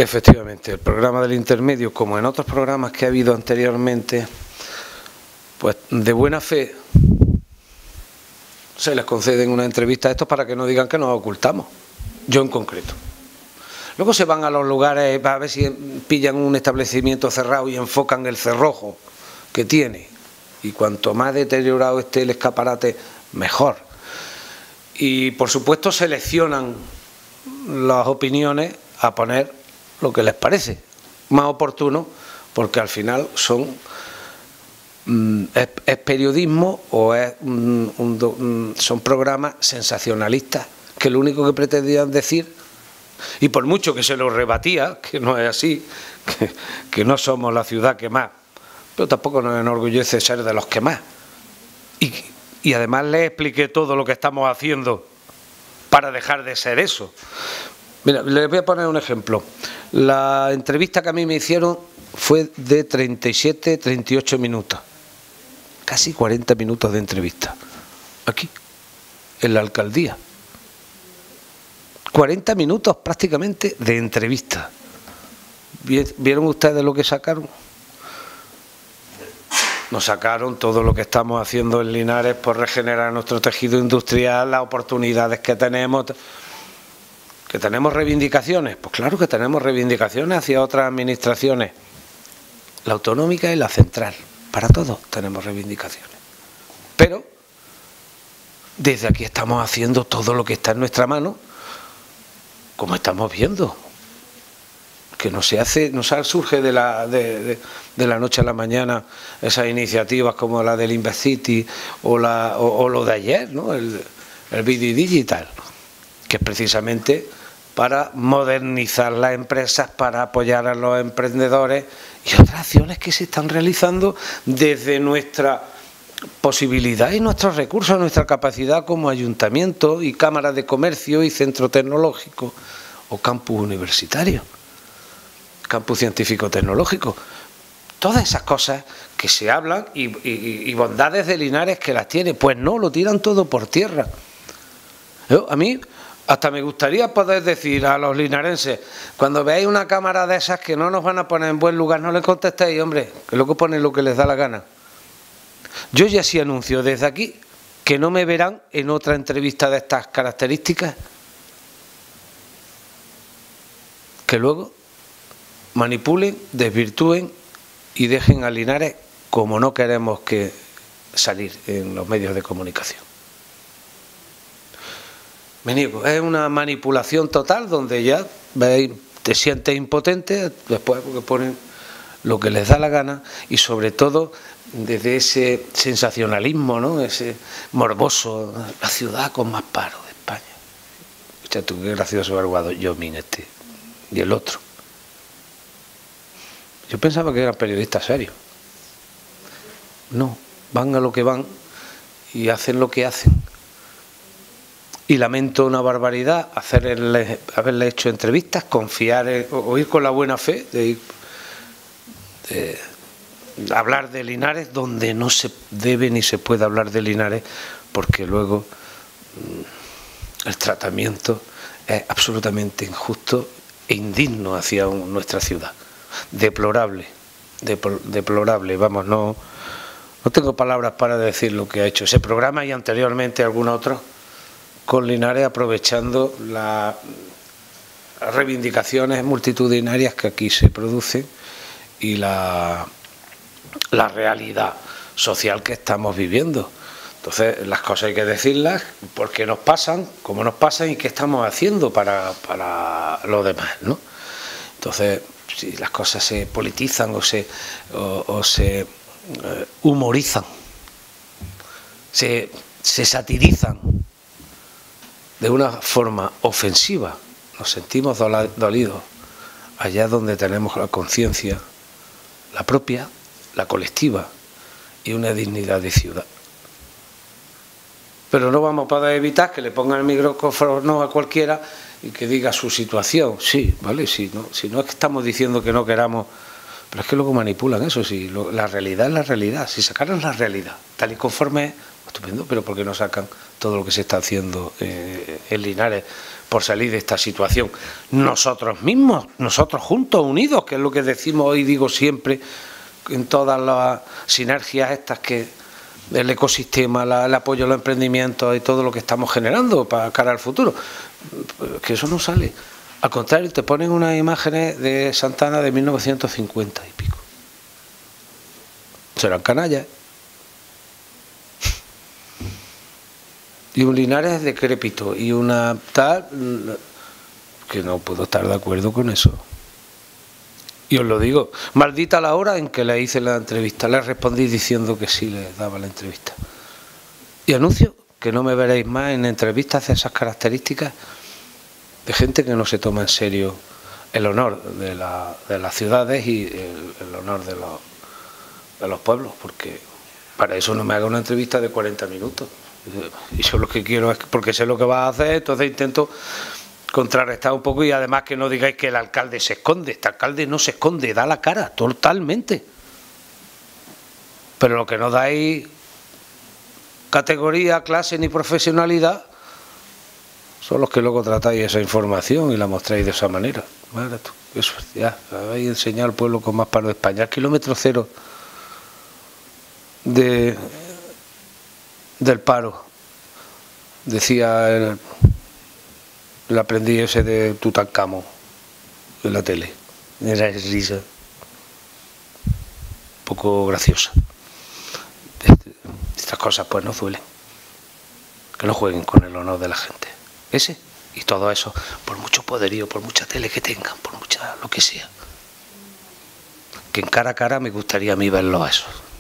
Efectivamente, el programa del intermedio, como en otros programas que ha habido anteriormente, pues de buena fe se les conceden una entrevista a estos para que no digan que nos ocultamos, yo en concreto. Luego se van a los lugares a ver si pillan un establecimiento cerrado y enfocan el cerrojo que tiene. Y cuanto más deteriorado esté el escaparate, mejor. Y por supuesto seleccionan las opiniones a poner lo que les parece más oportuno, porque al final son es periodismo o son programas sensacionalistas que lo único que pretendían decir, y por mucho que se lo rebatía, que no es así, que no somos la ciudad que más, pero tampoco nos enorgullece ser de los que más. Y además les expliqué todo lo que estamos haciendo para dejar de ser eso. Mira, les voy a poner un ejemplo. La entrevista que a mí me hicieron fue de 37, 38 minutos. Casi 40 minutos de entrevista. Aquí, en la alcaldía. 40 minutos prácticamente de entrevista. ¿Vieron ustedes lo que sacaron? Nos sacaron todo lo que estamos haciendo en Linares por regenerar nuestro tejido industrial, las oportunidades que tenemos. ¿Que tenemos reivindicaciones? Pues claro que tenemos reivindicaciones hacia otras administraciones, la autonómica y la central. Para todos tenemos reivindicaciones. Pero desde aquí estamos haciendo todo lo que está en nuestra mano, como estamos viendo. Que no surge de la noche a la mañana esas iniciativas como la del InvestCity o lo de ayer, ¿no? el BD Digital, que es precisamente para modernizar las empresas, para apoyar a los emprendedores y otras acciones que se están realizando desde nuestra posibilidad y nuestros recursos, nuestra capacidad como ayuntamiento y cámaras de comercio y centro tecnológico o campus universitario, campus científico-tecnológico. Todas esas cosas que se hablan y bondades de Linares que las tiene, pues no, lo tiran todo por tierra. A mí hasta me gustaría poder decir a los linarenses, cuando veáis una cámara de esas que no nos van a poner en buen lugar, no le contestéis, hombre, que luego ponen lo que les da la gana. Yo ya sí anuncio desde aquí que no me verán en otra entrevista de estas características, que luego manipulen, desvirtúen y dejen a Linares como no queremos que salir en los medios de comunicación. Me niego, es una manipulación total donde ya veis, te sientes impotente después porque ponen lo que les da la gana y sobre todo desde ese sensacionalismo, ¿no? Ese morboso, la ciudad con más paro de España. Escucha tú, qué gracioso Arguado, yo este y el otro. Yo pensaba que eran periodistas serios. No, van a lo que van y hacen lo que hacen. Y lamento una barbaridad haberle hecho entrevistas, confiar o ir con la buena fe de hablar de Linares donde no se debe ni se puede hablar de Linares, porque luego el tratamiento es absolutamente injusto e indigno hacia nuestra ciudad. Deplorable, deplorable, vamos, no tengo palabras para decir lo que ha hecho ese programa y anteriormente algunos otros con Linares, aprovechando las reivindicaciones multitudinarias que aquí se producen y la realidad social que estamos viviendo. Entonces, las cosas hay que decirlas porque nos pasan, como nos pasan y qué estamos haciendo para los demás, ¿no? Entonces, si las cosas se politizan o se humorizan, se satirizan de una forma ofensiva, nos sentimos dolidos allá donde tenemos la conciencia, la propia, la colectiva y una dignidad de ciudad. Pero no vamos a poder evitar que le pongan el micrófono a cualquiera y que diga su situación. Sí, vale, sí, no, si no es que estamos diciendo que no queramos Pero es que luego manipulan eso, si la realidad es la realidad. Si sacaran la realidad, tal y conforme es, estupendo, pero ¿por qué no sacan todo lo que se está haciendo en Linares por salir de esta situación? Nosotros mismos, nosotros juntos, unidos, que es lo que decimos hoy, digo siempre, en todas las sinergias estas que del ecosistema, el apoyo a los emprendimientos y todo lo que estamos generando para cara al futuro, que eso no sale. Al contrario, te ponen unas imágenes de Santana de 1950 y pico. Serán canallas. Y un Linares decrépito y una tal que no puedo estar de acuerdo con eso. Y os lo digo, maldita la hora en que le hice la entrevista. Le respondí diciendo que sí le daba la entrevista. Y anuncio que no me veréis más en entrevistas de esas características de gente que no se toma en serio el honor de las ciudades y el honor de los pueblos, porque para eso no me haga una entrevista de 40 minutos. Y yo lo que quiero es, porque sé lo que vas a hacer, entonces intento contrarrestar un poco y además que no digáis que el alcalde se esconde. Este alcalde no se esconde, da la cara, totalmente. Pero lo que no dais categoría, clase ni profesionalidad son los que luego tratáis esa información y la mostráis de esa manera. Bueno, eso ya, habéis enseñado al pueblo con más paro de España. Al kilómetro cero del paro, decía el aprendiz ese de Tutankamón en la tele. Era risa, un poco graciosa. Estas cosas pues no duelen. Que no jueguen con el honor de la gente. Ese y todo eso, por mucho poderío, por mucha tele que tengan, por mucha lo que sea. Que en cara a cara me gustaría a mí verlo a eso.